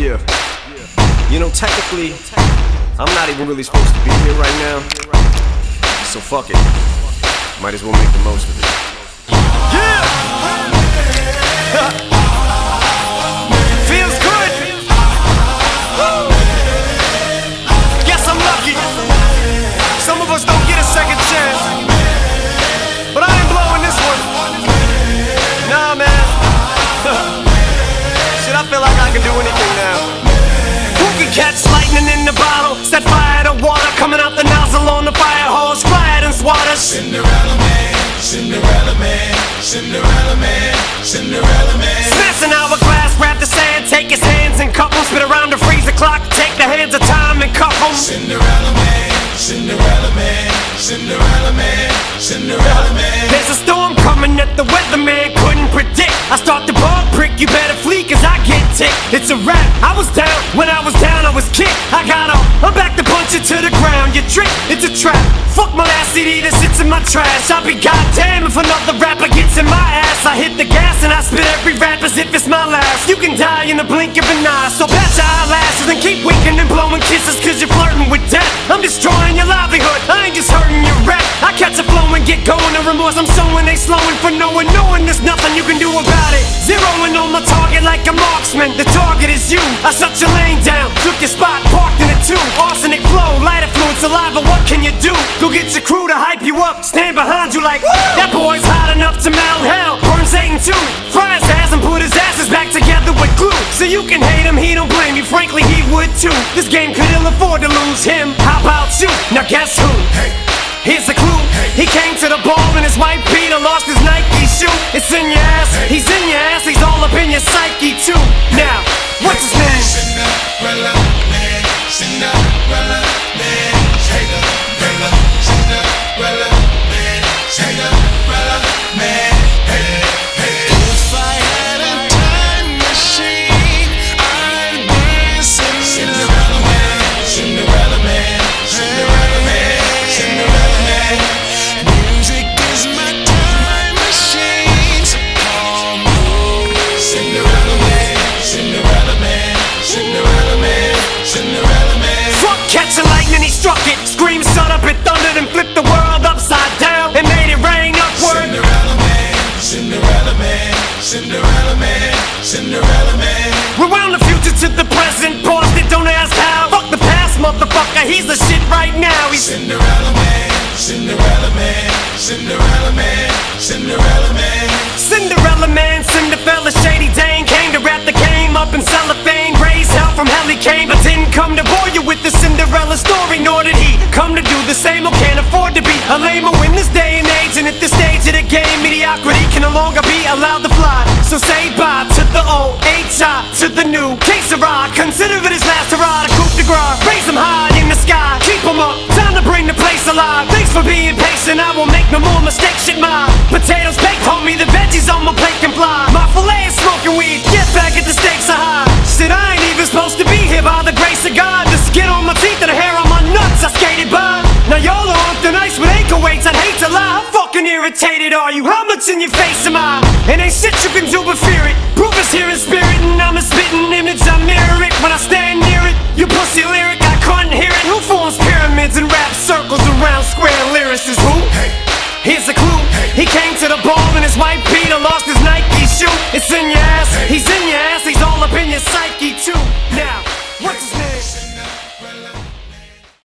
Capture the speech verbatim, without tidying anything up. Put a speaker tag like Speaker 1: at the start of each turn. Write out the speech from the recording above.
Speaker 1: Yeah. You know, technically, I'm not even really supposed to be here right now. So fuck it. Might as well make the most of it. Yeah! Feels good! Woo! Guess I'm lucky. Some of us don't get a second chance. But I ain't blowing this one. Nah, man. Shit, I feel like I can do anything now. Who can catch lightning in the bottle? Set fire to water coming out the nozzle on the fire hose. Quiet and swatter.
Speaker 2: Cinderella man, Cinderella man, Cinderella man, Cinderella man.
Speaker 1: Smash an hourglass, grab the sand, take his hands and cup them. Spit around the freezer clock, take the hands of time and cup them.
Speaker 2: Cinderella man, Cinderella man, Cinderella man, Cinderella man.
Speaker 1: There's a storm coming that the weatherman couldn't predict. I start the ball prick, you better flee cause I get ticked. It's a wrap, I was down, when I was down I was kicked. I got up, I'm back to punch it to the ground. You trick, it's a trap. Fuck my last C D that sits in my trash. I'll be goddamn if another rapper gets in my ass. I hit the gas and I spit every rap as if it's my last. You can die in the blink of an eye, so pat your eyelashes and keep winking and blowing kisses cause you're flirting with death. I'm destroying your livelihood, I ain't just hurting your rap. I catch a flow and get going, the remorse I'm sowing, they slowing for knowing, knowing there's nothing you can do about it. Zeroing on my target like a marksman, the target is you. I shut your lane down, took your spot, parked in it too. Arsenic flow, lighter fluid, saliva, what can you do? Go get your crew to hype you up, stand behind you like, woo! That boy's hot enough to melt hell, burn Satan too. Fry his ass and put his asses back together with glue. So you can hate him, he don't blame you, frankly he would too. This game could ill afford to lose him, how about you? Now guess who?
Speaker 2: Hey.
Speaker 1: Here's the clue, he came to the ball in his white beater, lost his Nike shoe. It's in your ass, he's in your ass, he's all up in your psyche too. Now, what's his name?
Speaker 2: Cinderella man, Cinderella man, Cinderella, Cinderella man, Cinderella man. Hey, hey.
Speaker 3: If I had a time machine, I'd bring
Speaker 2: Cinderella man, Cinderella man, Cinderella man, Cinderella man.
Speaker 3: Music is my time machine, so call me
Speaker 2: Cinderella man, Cinderella man, Cinderella man, Cinderella man.
Speaker 1: Fuck catching lightning, he struck it. Scream, shut up, it thundered and flipped the world upside down and made it rain upward.
Speaker 2: Cinderella man, Cinderella man, Cinderella man, Cinderella man.
Speaker 1: Rewound the future to the present, paused it, don't ask how. Fuck the past, motherfucker, he's the shit right now. He's
Speaker 2: Cinderella man, Cinderella man, Cinderella man, Cinderella man.
Speaker 1: Cinderella man, Cinderella, Shady Dane came to rap the game up in cellophane. Raised hell from hell he came, but didn't come to bore you with the Cinderella story. Nor did he come to do the same or can't afford to be a lame in this day and age. And at this stage of the game, mediocrity can no longer be allowed to fly. So say bye to the old H I, to the new K Sarah. Consider it his last hurrah, the coup de grace. Raise him high in the sky, keep him up, time to bring the place alive. Thanks for being patient, I won't make no more mistakes. Shit, my potatoes baked, homie, the veggies on my plate can fly. My filet is smoking weed, get back at the stakes are high. Shit, I ain't even supposed to be here by the grace of God. The skin on my teeth and the hair on my nuts, I skated by. Now y'all are on thin ice with ankle weights, I'd hate to lie. How fucking irritated are you? How much in your face am I? And ain't shit you can do but fear it. Proof is here in spirit and I'm a spitting